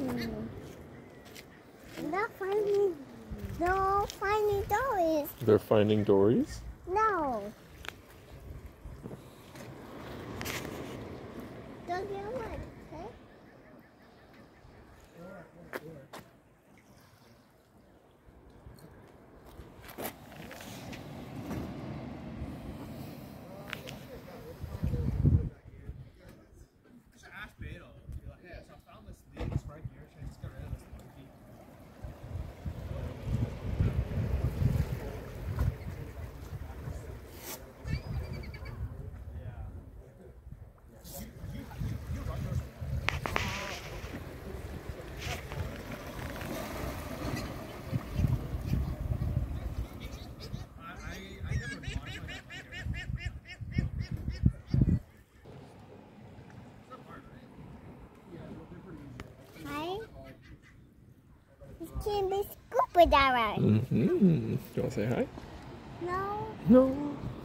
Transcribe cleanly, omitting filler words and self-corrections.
They're finding, no, finding Dories. They're finding Dories? No. Don't get one, okay? Hi. It's Kimby Scuba Diver. Mm-hmm. You want to say hi? No. No.